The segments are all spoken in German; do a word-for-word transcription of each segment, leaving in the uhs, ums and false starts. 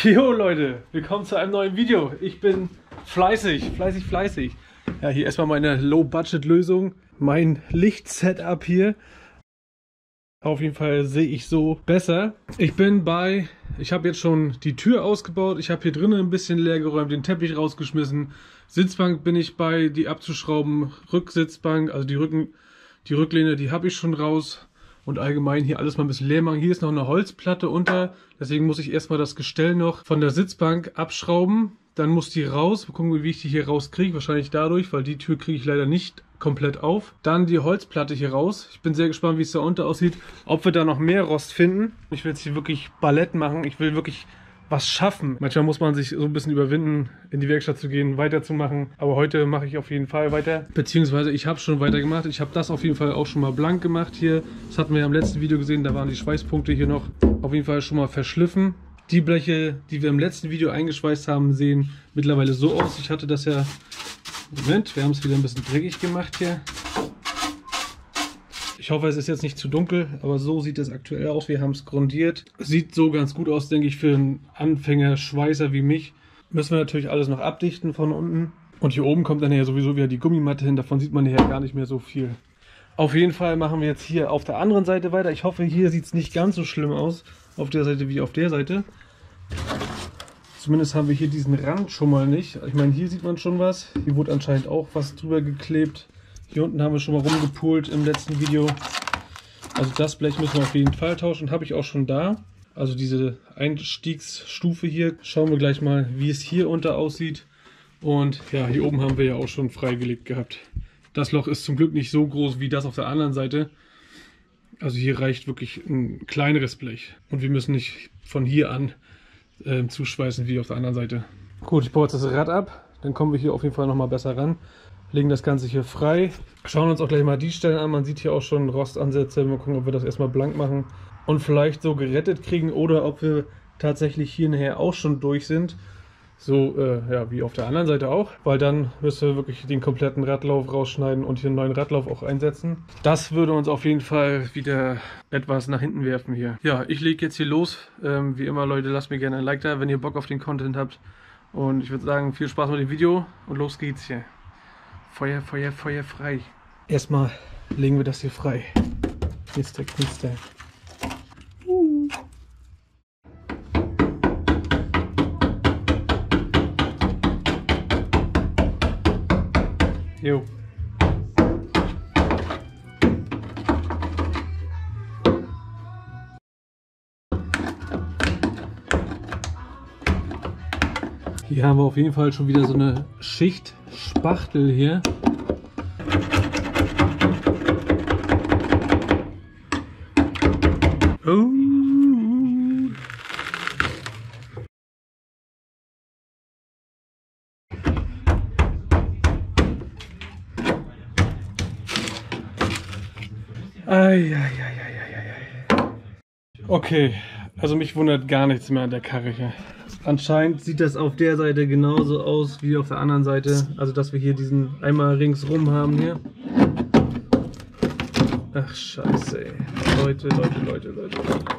Jo Leute, willkommen zu einem neuen Video. Ich bin fleißig, fleißig, fleißig. Ja, hier erstmal meine Low-Budget-Lösung. Mein Licht-Setup hier. Auf jeden Fall sehe ich so besser. Ich bin bei, ich habe jetzt schon die Tür ausgebaut. Ich habe hier drinnen ein bisschen leer geräumt, den Teppich rausgeschmissen. Sitzbank bin ich bei, die abzuschrauben. Rücksitzbank, also die Rücken, die Rücklehne, die habe ich schon raus. Und allgemein hier alles mal ein bisschen leer machen. Hier ist noch eine Holzplatte unter. Deswegen muss ich erstmal das Gestell noch von der Sitzbank abschrauben. Dann muss die raus. Wir gucken, wie ich die hier rauskriege. Wahrscheinlich dadurch, weil die Tür kriege ich leider nicht komplett auf. Dann die Holzplatte hier raus. Ich bin sehr gespannt, wie es da unten aussieht. Ob wir da noch mehr Rost finden. Ich will jetzt hier wirklich Ballett machen. Ich will wirklich was schaffen. Manchmal muss man sich so ein bisschen überwinden, in die Werkstatt zu gehen, weiterzumachen. Aber heute mache ich auf jeden Fall weiter. Beziehungsweise ich habe schon weiter gemacht. Ich habe das auf jeden Fall auch schon mal blank gemacht hier. Das hatten wir ja im letzten Video gesehen. Da waren die Schweißpunkte hier noch auf jeden Fall schon mal verschliffen. Die Bleche, die wir im letzten Video eingeschweißt haben, sehen mittlerweile so aus. Ich hatte das ja... Moment, wir haben es wieder ein bisschen dreckig gemacht hier. Ich hoffe, es ist jetzt nicht zu dunkel, aber so sieht es aktuell aus. Wir haben es grundiert. Sieht so ganz gut aus, denke ich, für einen Anfänger-Schweißer wie mich. Müssen wir natürlich alles noch abdichten von unten. Und hier oben kommt dann ja sowieso wieder die Gummimatte hin. Davon sieht man hier gar nicht mehr so viel. Auf jeden Fall machen wir jetzt hier auf der anderen Seite weiter. Ich hoffe, hier sieht es nicht ganz so schlimm aus, auf der Seite wie auf der Seite. Zumindest haben wir hier diesen Rand schon mal nicht. Ich meine, hier sieht man schon was. Hier wurde anscheinend auch was drüber geklebt. Hier unten haben wir schon mal rumgepult im letzten Video. Also das Blech müssen wir auf jeden Fall tauschen. Habe ich auch schon da. Also diese Einstiegsstufe hier. Schauen wir gleich mal, wie es hier unter aussieht. Und ja, hier oben haben wir ja auch schon freigelegt gehabt. Das Loch ist zum Glück nicht so groß wie das auf der anderen Seite. Also hier reicht wirklich ein kleineres Blech. Und wir müssen nicht von hier an äh, zuschweißen wie auf der anderen Seite. Gut, ich baue jetzt das Rad ab. Dann kommen wir hier auf jeden Fall nochmal besser ran. Legen das Ganze hier frei. Schauen uns auch gleich mal die Stellen an. Man sieht hier auch schon Rostansätze. Mal gucken, ob wir das erstmal blank machen und vielleicht so gerettet kriegen oder ob wir tatsächlich hier nachher auch schon durch sind. So äh, ja, wie auf der anderen Seite auch. Weil dann müssen wir wirklich den kompletten Radlauf rausschneiden und hier einen neuen Radlauf auch einsetzen. Das würde uns auf jeden Fall wieder etwas nach hinten werfen hier. Ja, ich lege jetzt hier los. Ähm, wie immer, Leute, lasst mir gerne ein Like da, wenn ihr Bock auf den Content habt. Und ich würde sagen, viel Spaß mit dem Video und los geht's hier. Feuer, Feuer, Feuer frei. Erstmal legen wir das hier frei. Knister, knister. Uh. Jo. Hier haben wir auf jeden Fall schon wieder so eine Schicht Spachtel hier. Oh. Ei, ei, ei, ei, ei, ei. Okay, also mich wundert gar nichts mehr an der Karre hier. Anscheinend sieht das auf der Seite genauso aus wie auf der anderen Seite. Also dass wir hier diesen einmal ringsrum haben hier. Ach scheiße ey. Leute, Leute, Leute, Leute.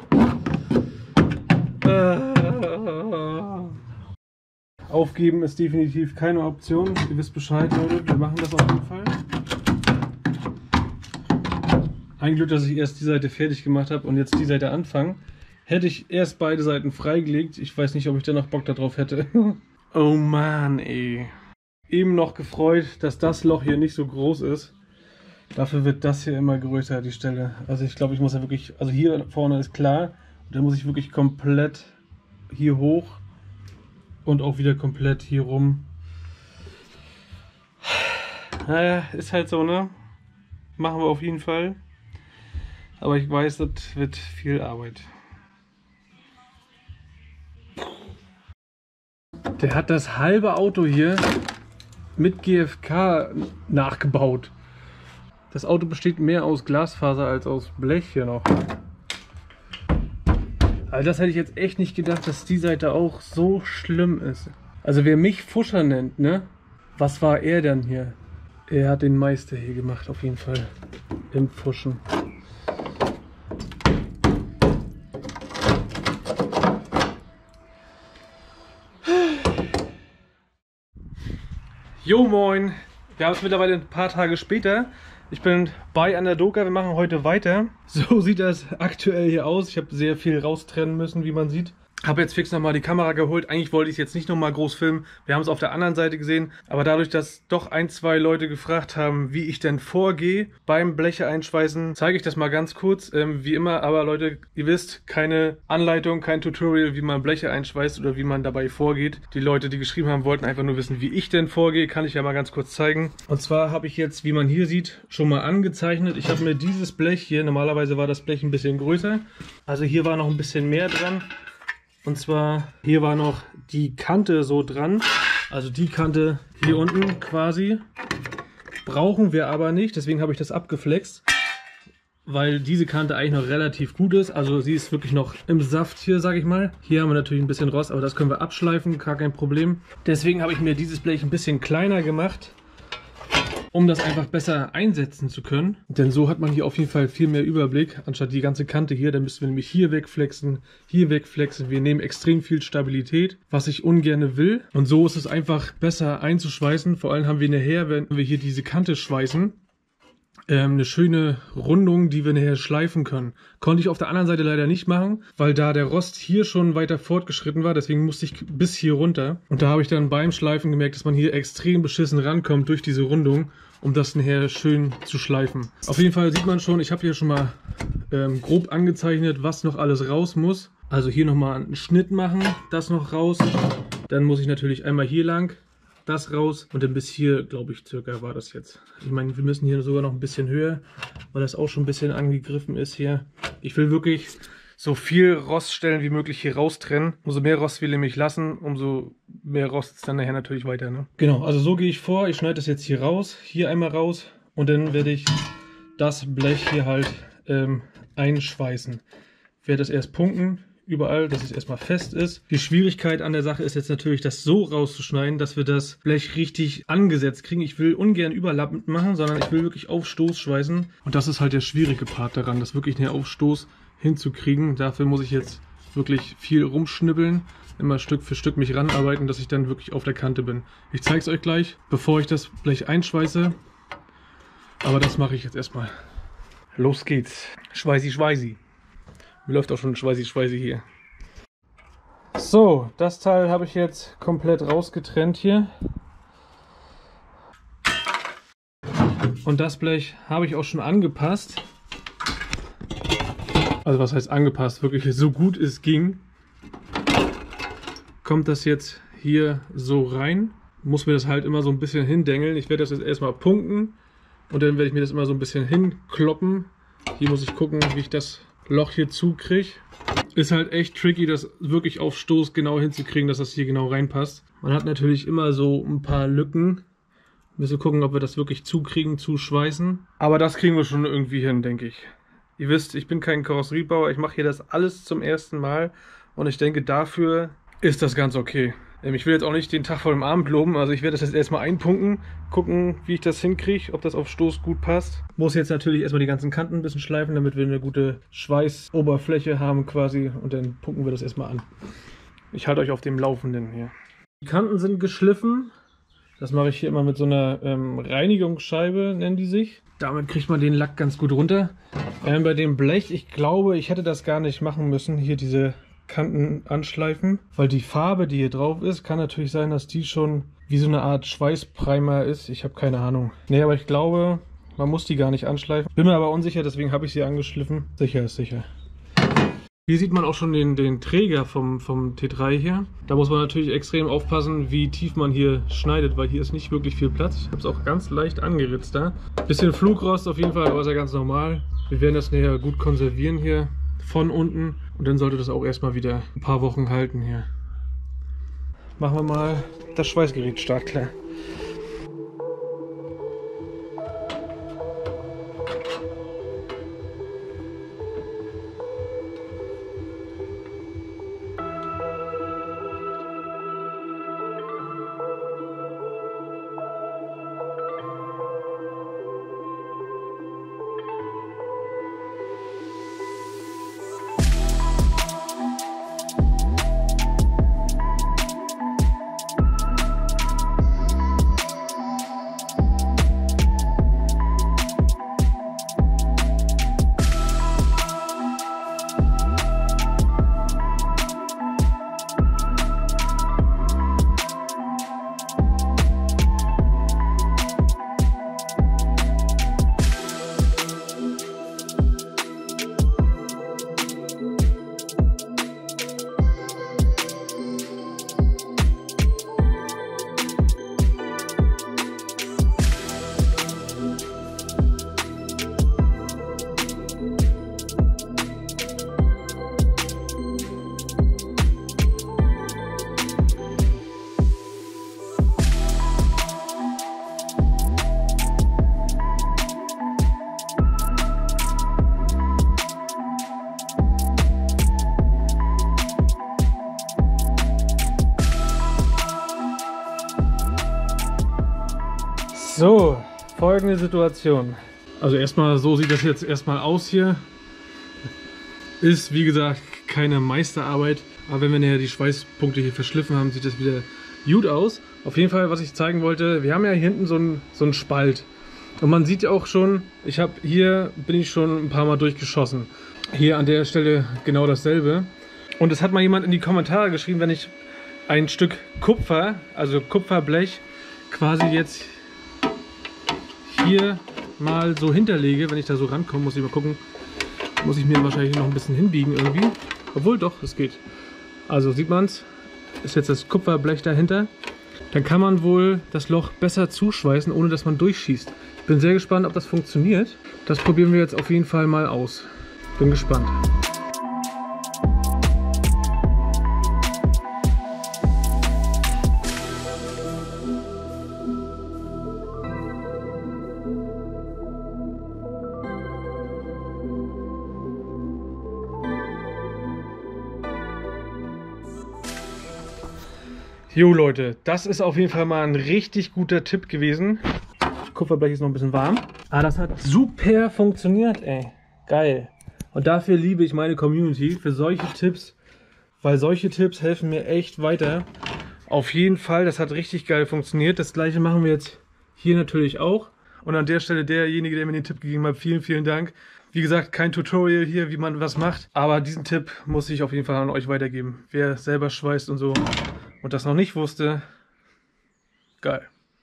Ah. Aufgeben ist definitiv keine Option. Ihr wisst Bescheid, Leute. Wir machen das auf jeden Fall. Ein Glück, dass ich erst die Seite fertig gemacht habe und jetzt die Seite anfange. Hätte ich erst beide Seiten freigelegt, ich weiß nicht, ob ich da noch Bock darauf hätte. Oh Mann, ey. Eben noch gefreut, dass das Loch hier nicht so groß ist. Dafür wird das hier immer größer, die Stelle. Also ich glaube, ich muss ja wirklich, also hier vorne ist klar, da muss ich wirklich komplett hier hoch und auch wieder komplett hier rum. Naja, ist halt so, ne? Machen wir auf jeden Fall. Aber ich weiß, das wird viel Arbeit. Der hat das halbe Auto hier mit G F K nachgebaut. Das Auto besteht mehr aus Glasfaser als aus Blech hier noch. Also das hätte ich jetzt echt nicht gedacht, dass die Seite auch so schlimm ist. Also wer mich Fuscher nennt, ne? Was war er denn hier? Er hat den Meister hier gemacht, auf jeden Fall. Im Fuschen. Jo moin, wir haben es mittlerweile ein paar Tage später. Ich bin bei Anadoka, wir machen heute weiter. So sieht das aktuell hier aus. Ich habe sehr viel raustrennen müssen, wie man sieht. Habe jetzt fix nochmal die Kamera geholt. Eigentlich wollte ich es jetzt nicht nochmal groß filmen. Wir haben es auf der anderen Seite gesehen. Aber dadurch, dass doch ein, zwei Leute gefragt haben, wie ich denn vorgehe beim Bleche einschweißen, zeige ich das mal ganz kurz. Ähm, wie immer, aber Leute, ihr wisst, keine Anleitung, kein Tutorial, wie man Bleche einschweißt oder wie man dabei vorgeht. Die Leute, die geschrieben haben, wollten einfach nur wissen, wie ich denn vorgehe. Kann ich ja mal ganz kurz zeigen. Und zwar habe ich jetzt, wie man hier sieht, schon mal angezeichnet. Ich habe mir dieses Blech hier, normalerweise war das Blech ein bisschen größer. Also hier war noch ein bisschen mehr dran. Und zwar, hier war noch die Kante so dran, also die Kante hier unten quasi, brauchen wir aber nicht, deswegen habe ich das abgeflext, weil diese Kante eigentlich noch relativ gut ist, also sie ist wirklich noch im Saft hier, sage ich mal. Hier haben wir natürlich ein bisschen Rost, aber das können wir abschleifen, gar kein Problem. Deswegen habe ich mir dieses Blech ein bisschen kleiner gemacht, um das einfach besser einsetzen zu können. Denn so hat man hier auf jeden Fall viel mehr Überblick, anstatt die ganze Kante hier. Dann müssen wir nämlich hier wegflexen, hier wegflexen. Wir nehmen extrem viel Stabilität, was ich ungern will. Und so ist es einfach besser einzuschweißen. Vor allem haben wir nachher, wenn wir hier diese Kante schweißen, ähm, eine schöne Rundung, die wir nachher schleifen können. Konnte ich auf der anderen Seite leider nicht machen, weil da der Rost hier schon weiter fortgeschritten war. Deswegen musste ich bis hier runter. Und da habe ich dann beim Schleifen gemerkt, dass man hier extrem beschissen rankommt durch diese Rundung, um das nachher schön zu schleifen. Auf jeden Fall sieht man schon, ich habe hier schon mal ähm, grob angezeichnet, was noch alles raus muss. Also hier nochmal einen Schnitt machen, das noch raus. Dann muss ich natürlich einmal hier lang, das raus und dann bis hier, glaube ich, circa war das jetzt. Ich meine, wir müssen hier sogar noch ein bisschen höher, weil das auch schon ein bisschen angegriffen ist hier. Ich will wirklich so viel Roststellen wie möglich hier raustrennen. Umso mehr Rost will ich mich lassen, umso mehr Rost ist dann nachher natürlich weiter. Ne? Genau, also so gehe ich vor. Ich schneide das jetzt hier raus, hier einmal raus und dann werde ich das Blech hier halt ähm, einschweißen. Ich werde das erst punkten, überall, dass es erstmal fest ist. Die Schwierigkeit an der Sache ist jetzt natürlich, das so rauszuschneiden, dass wir das Blech richtig angesetzt kriegen. Ich will ungern überlappend machen, sondern ich will wirklich auf Stoß schweißen. Und das ist halt der schwierige Part daran, das wirklich näher auf Stoß hinzukriegen. Dafür muss ich jetzt wirklich viel rumschnibbeln, immer Stück für Stück mich ranarbeiten, dass ich dann wirklich auf der Kante bin. Ich zeige es euch gleich, bevor ich das Blech einschweiße. Aber das mache ich jetzt erstmal. Los geht's. Schweißi, schweißi. Mir läuft auch schon Schweißi, schweißi hier. So, das Teil habe ich jetzt komplett rausgetrennt hier. Und das Blech habe ich auch schon angepasst. Also was heißt angepasst? Wirklich so gut es ging. Kommt das jetzt hier so rein. Muss mir das halt immer so ein bisschen hindengeln. Ich werde das jetzt erstmal punkten. Und dann werde ich mir das immer so ein bisschen hinkloppen. Hier muss ich gucken, wie ich das Loch hier zukriege. Ist halt echt tricky, das wirklich auf Stoß genau hinzukriegen, dass das hier genau reinpasst. Man hat natürlich immer so ein paar Lücken. Müssen gucken, ob wir das wirklich zukriegen, zuschweißen. Aber das kriegen wir schon irgendwie hin, denke ich. Ihr wisst, ich bin kein Karosseriebauer, ich mache hier das alles zum ersten Mal und ich denke, dafür ist das ganz okay. Ich will jetzt auch nicht den Tag vor dem Abend loben, also ich werde das jetzt erstmal einpunken, gucken, wie ich das hinkriege, ob das auf Stoß gut passt. Muss jetzt natürlich erstmal die ganzen Kanten ein bisschen schleifen, damit wir eine gute Schweißoberfläche haben quasi und dann punken wir das erstmal an. Ich halte euch auf dem Laufenden hier. Die Kanten sind geschliffen. Das mache ich hier immer mit so einer ähm, Reinigungsscheibe, nennen die sich. Damit kriegt man den Lack ganz gut runter. Ähm, bei dem Blech, ich glaube, ich hätte das gar nicht machen müssen, hier diese Kanten anschleifen. Weil die Farbe, die hier drauf ist, kann natürlich sein, dass die schon wie so eine Art Schweißprimer ist. Ich habe keine Ahnung. Nee, aber ich glaube, man muss die gar nicht anschleifen. Bin mir aber unsicher, deswegen habe ich sie angeschliffen. Sicher ist sicher. Hier sieht man auch schon den, den Träger vom, vom T drei hier. Da muss man natürlich extrem aufpassen, wie tief man hier schneidet, weil hier ist nicht wirklich viel Platz. Ich habe es auch ganz leicht angeritzt da. Bisschen Flugrost auf jeden Fall, aber ist ja ganz normal. Wir werden das nachher gut konservieren hier von unten. Und dann sollte das auch erstmal wieder ein paar Wochen halten hier. Machen wir mal das Schweißgerät startklar. So, folgende Situation. Also erstmal, so sieht das jetzt erstmal aus hier. Ist, wie gesagt, keine Meisterarbeit. Aber wenn wir ja die Schweißpunkte hier verschliffen haben, sieht das wieder gut aus. Auf jeden Fall, was ich zeigen wollte, wir haben ja hier hinten so einen, so einen Spalt. Und man sieht ja auch schon, ich habe hier, bin ich schon ein paar Mal durchgeschossen. Hier an der Stelle genau dasselbe. Und es hat mal jemand in die Kommentare geschrieben, wenn ich ein Stück Kupfer, also Kupferblech, quasi jetzt hier mal so hinterlege, wenn ich da so rankomme, muss ich mal gucken, muss ich mir wahrscheinlich noch ein bisschen hinbiegen irgendwie. Obwohl doch, es geht. Also sieht man es, ist jetzt das Kupferblech dahinter. Dann kann man wohl das Loch besser zuschweißen, ohne dass man durchschießt. Ich bin sehr gespannt, ob das funktioniert. Das probieren wir jetzt auf jeden Fall mal aus. Bin gespannt. Jo Leute, das ist auf jeden Fall mal ein richtig guter Tipp gewesen. Kupferblech ist noch ein bisschen warm. Ah, das hat super funktioniert, ey. Geil. Und dafür liebe ich meine Community, für solche Tipps, weil solche Tipps helfen mir echt weiter. Auf jeden Fall, das hat richtig geil funktioniert. Das gleiche machen wir jetzt hier natürlich auch. Und an der Stelle derjenige, der mir den Tipp gegeben hat, vielen, vielen Dank. Wie gesagt, kein Tutorial hier, wie man was macht. Aber diesen Tipp muss ich auf jeden Fall an euch weitergeben. Wer selber schweißt und so und das noch nicht wusste, geil.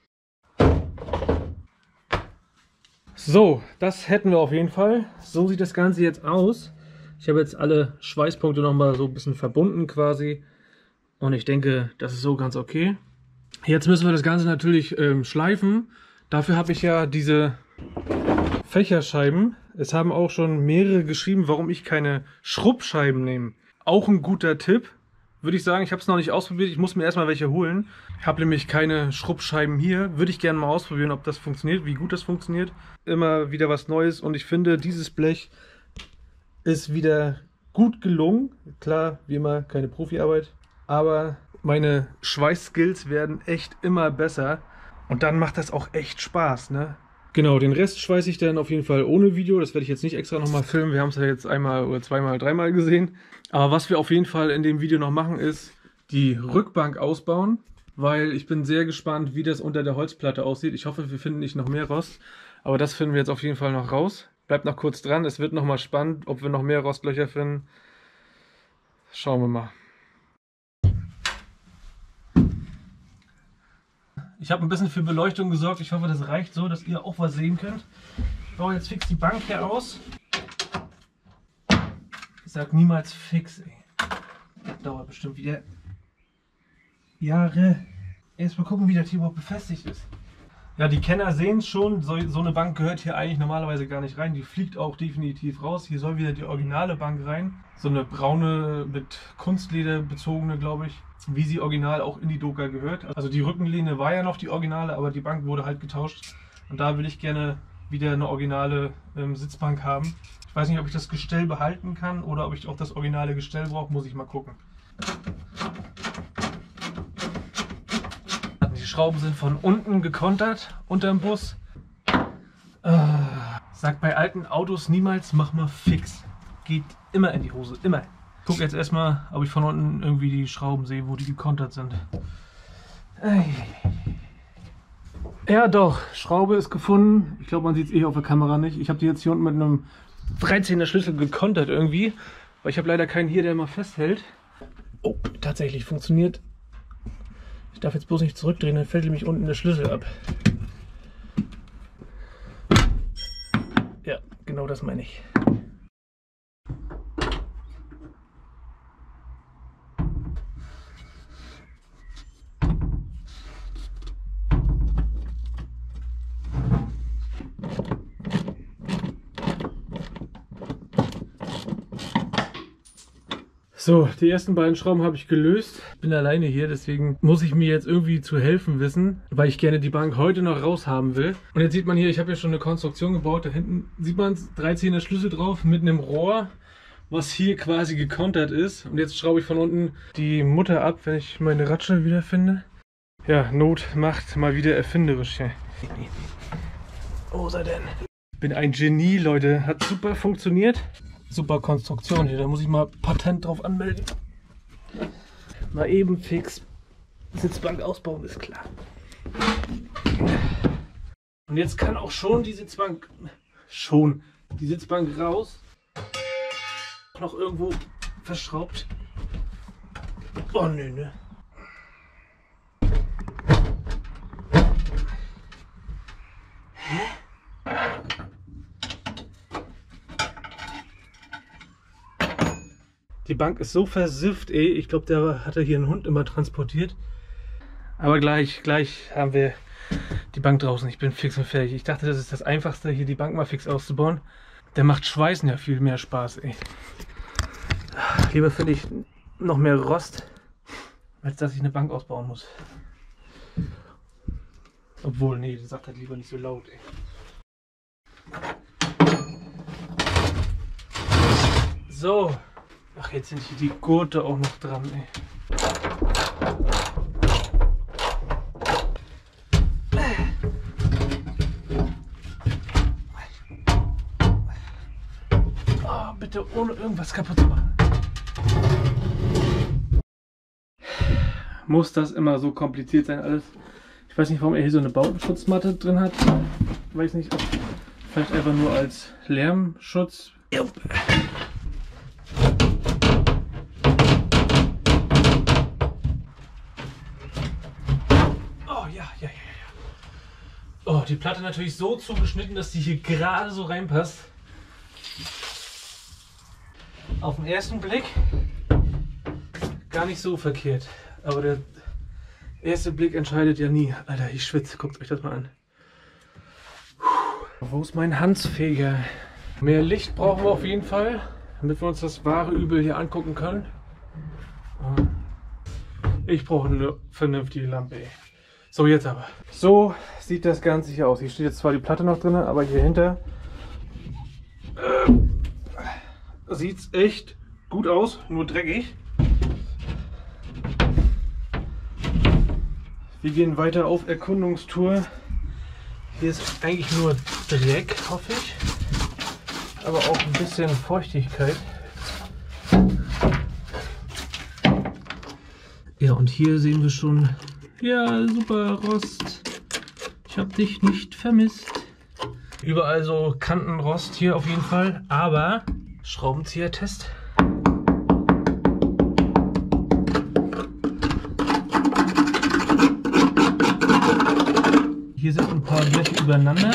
So, das hätten wir auf jeden Fall. So sieht das Ganze jetzt aus. Ich habe jetzt alle Schweißpunkte nochmal so ein bisschen verbunden quasi. Und ich denke, das ist so ganz okay. Jetzt müssen wir das Ganze natürlich ähm, schleifen. Dafür habe ich ja diese Fächerscheiben. Es haben auch schon mehrere geschrieben, warum ich keine Schrubbscheiben nehme. Auch ein guter Tipp, würde ich sagen. Ich habe es noch nicht ausprobiert. Ich muss mir erstmal welche holen. Ich habe nämlich keine Schrubbscheiben hier. Würde ich gerne mal ausprobieren, ob das funktioniert, wie gut das funktioniert. Immer wieder was Neues. Und ich finde, dieses Blech ist wieder gut gelungen. Klar, wie immer, keine Profiarbeit. Aber meine Schweißskills werden echt immer besser. Und dann macht das auch echt Spaß, ne? Genau, den Rest schweiße ich dann auf jeden Fall ohne Video. Das werde ich jetzt nicht extra nochmal filmen. Wir haben es ja jetzt einmal oder zweimal, dreimal gesehen. Aber was wir auf jeden Fall in dem Video noch machen, ist die Rückbank ausbauen. Weil ich bin sehr gespannt, wie das unter der Holzplatte aussieht. Ich hoffe, wir finden nicht noch mehr Rost. Aber das finden wir jetzt auf jeden Fall noch raus. Bleibt noch kurz dran. Es wird nochmal spannend, ob wir noch mehr Rostlöcher finden. Schauen wir mal. Ich habe ein bisschen für Beleuchtung gesorgt. Ich hoffe, das reicht so, dass ihr auch was sehen könnt. Ich baue jetzt fix die Bank hier aus. Ich sag niemals fix, ey. Das dauert bestimmt wieder Jahre. Erstmal gucken, wie das hier überhaupt befestigt ist. Ja, die Kenner sehen es schon. So, so eine Bank gehört hier eigentlich normalerweise gar nicht rein. Die fliegt auch definitiv raus. Hier soll wieder die originale Bank rein. So eine braune, mit Kunstleder bezogene, glaube ich. Wie sie original auch in die Doka gehört. Also die Rückenlehne war ja noch die originale, aber die Bank wurde halt getauscht. Und da will ich gerne wieder eine originale ähm, Sitzbank haben. Ich weiß nicht, ob ich das Gestell behalten kann oder ob ich auch das originale Gestell brauche. Muss ich mal gucken. Die Schrauben sind von unten gekontert, unterm Bus. Äh, sagt bei alten Autos niemals, mach mal fix. Geht immer in die Hose, immer. Ich gucke jetzt erstmal, ob ich von unten irgendwie die Schrauben sehe, wo die gekontert sind. Ja doch, Schraube ist gefunden. Ich glaube, man sieht es eh auf der Kamera nicht. Ich habe die jetzt hier unten mit einem dreizehner Schlüssel gekontert irgendwie. Weil ich habe leider keinen hier, der mal festhält. Oh, tatsächlich funktioniert. Ich darf jetzt bloß nicht zurückdrehen, dann fällt nämlich unten der Schlüssel ab. Ja, genau das meine ich. So, die ersten beiden Schrauben habe ich gelöst. Bin alleine hier, deswegen muss ich mir jetzt irgendwie zu helfen wissen, weil ich gerne die Bank heute noch raus haben will. Und jetzt sieht man hier, ich habe ja schon eine Konstruktion gebaut. Da hinten sieht man es, dreizehner Schlüssel drauf mit einem Rohr, was hier quasi gekontert ist. Und jetzt schraube ich von unten die Mutter ab, wenn ich meine Ratsche wiederfinde. Ja, Not macht mal wieder erfinderisch. Ja. Wo ist er denn? Ich bin ein Genie, Leute. Hat super funktioniert. Super Konstruktion hier. Da muss ich mal Patent drauf anmelden. Mal eben fix Sitzbank ausbauen, ist klar. Und jetzt kann auch schon die Sitzbank, schon die Sitzbank raus. Noch irgendwo verschraubt. Oh nö, ne. Hä? Die Bank ist so versifft, ey. Ich glaube, der hatte hier einen Hund immer transportiert. Aber gleich, gleich haben wir die Bank draußen. Ich bin fix und fertig. Ich dachte, das ist das Einfachste, hier die Bank mal fix auszubauen. Der macht Schweißen ja viel mehr Spaß, ey. Lieber finde ich noch mehr Rost, als dass ich eine Bank ausbauen muss. Obwohl, nee, das sagt halt lieber nicht so laut, ey. So. Ach, jetzt sind hier die Gurte auch noch dran, ey. Oh, bitte ohne irgendwas kaputt zu machen. Muss das immer so kompliziert sein alles? Ich weiß nicht, warum er hier so eine Bautenschutzmatte drin hat. Ich weiß nicht, ob vielleicht einfach nur als Lärmschutz. Jupp. Oh ja, ja, ja, ja. Oh, die Platte natürlich so zugeschnitten, dass die hier gerade so reinpasst. Auf den ersten Blick gar nicht so verkehrt. Aber der erste Blick entscheidet ja nie. Alter, ich schwitze. Guckt euch das mal an. Puh. Wo ist mein Handfeger? Mehr Licht brauchen wir auf jeden Fall, damit wir uns das wahre Übel hier angucken können. Ich brauche eine vernünftige Lampe. Ey. So, jetzt aber. So sieht das Ganze hier aus. Hier steht jetzt zwar die Platte noch drin, aber hier hinter äh, sieht es echt gut aus, nur dreckig. Wir gehen weiter auf Erkundungstour. Hier ist eigentlich nur Dreck, hoffe ich. Aber auch ein bisschen Feuchtigkeit. Ja, und hier sehen wir schon, ja, super Rost. Ich habe dich nicht vermisst. Überall so Kantenrost hier auf jeden Fall, aber Schraubenzieher-Test. Hier sind ein paar Bleche übereinander.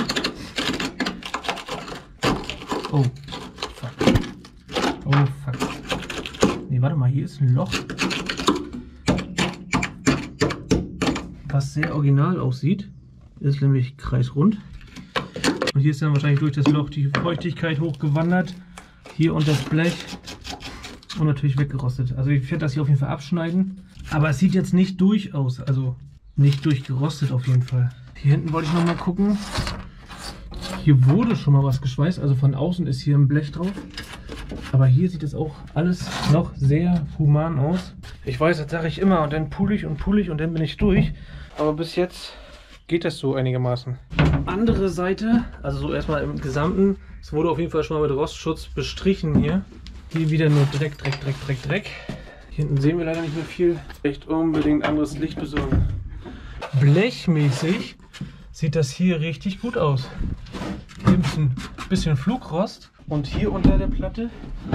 Oh, fuck. Oh, fuck. Nee, warte mal, hier ist ein Loch. Was sehr original aussieht. Ist nämlich kreisrund. Und hier ist dann wahrscheinlich durch das Loch die Feuchtigkeit hochgewandert. Hier unter das Blech. Und natürlich weggerostet. Also ich werde das hier auf jeden Fall abschneiden. Aber es sieht jetzt nicht durch aus. Also nicht durchgerostet auf jeden Fall. Hier hinten wollte ich noch mal gucken. Hier wurde schon mal was geschweißt. Also von außen ist hier ein Blech drauf. Aber hier sieht es auch alles noch sehr human aus. Ich weiß, das sage ich immer. Und dann pull ich und pull ich und dann bin ich durch. Aber bis jetzt geht das so einigermaßen. Andere Seite, also so erstmal im Gesamten. Es wurde auf jeden Fall schon mal mit Rostschutz bestrichen hier. Hier wieder nur Dreck, Dreck, Dreck, Dreck, Dreck. Hier hinten sehen wir leider nicht mehr viel. Echt unbedingt anderes Licht besorgen. Blechmäßig sieht das hier richtig gut aus. Hier ein bisschen, bisschen Flugrost und hier unter der Platte,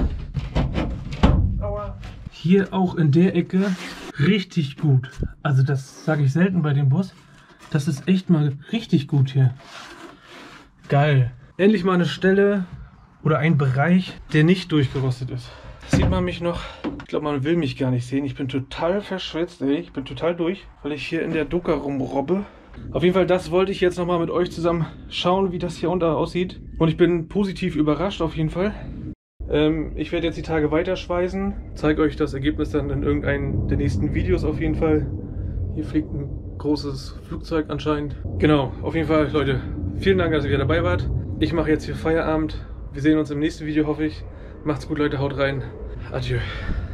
aua, hier auch in der Ecke richtig gut. Also das sage ich selten bei dem Bus. Das ist echt mal richtig gut hier. Geil. Endlich mal eine Stelle oder ein Bereich, der nicht durchgerostet ist. Sieht man mich noch? Ich glaube, man will mich gar nicht sehen. Ich bin total verschwitzt, ey. Ich bin total durch, weil ich hier in der Doka rumrobbe. Auf jeden Fall, das wollte ich jetzt nochmal mit euch zusammen schauen, wie das hier unten aussieht. Und ich bin positiv überrascht auf jeden Fall. Ähm, ich werde jetzt die Tage weiterschweißen. Zeige euch das Ergebnis dann in irgendeinem der nächsten Videos auf jeden Fall. Hier fliegt ein großes Flugzeug anscheinend. Genau, auf jeden Fall, Leute, vielen Dank, dass ihr wieder dabei wart. Ich mache jetzt hier Feierabend. Wir sehen uns im nächsten Video, hoffe ich. Macht's gut, Leute, haut rein. Adieu.